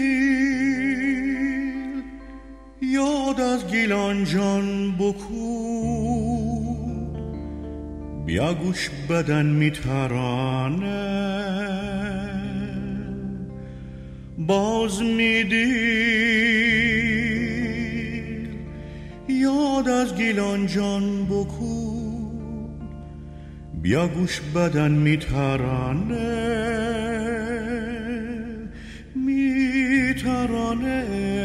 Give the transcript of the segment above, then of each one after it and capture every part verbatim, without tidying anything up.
گیل یاد از گیلان جان بکود، بیا گوش بدن میترانه باز میدیل یاد از گیلان جان بکود، بیا گوش بدن میترانه میترانه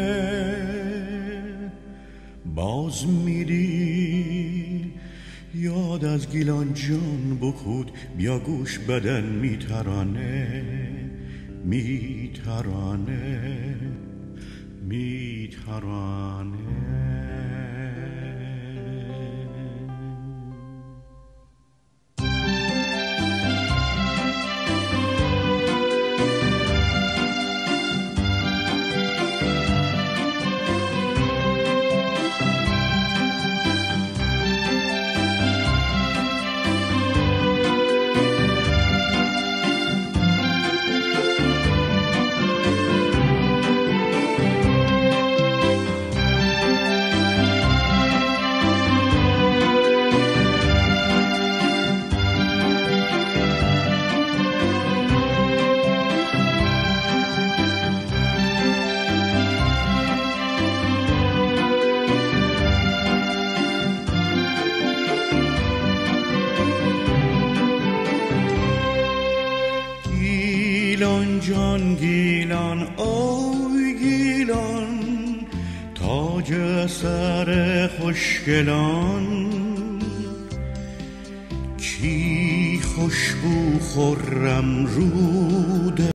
باز میدیل یاد از گیلان جان بکود، بیا گوش بدن میترانه میترانه میترانه. گیلان جان گیلان اوی گیلان، تاج سر خوشگلان، کی خوشبو خرم رود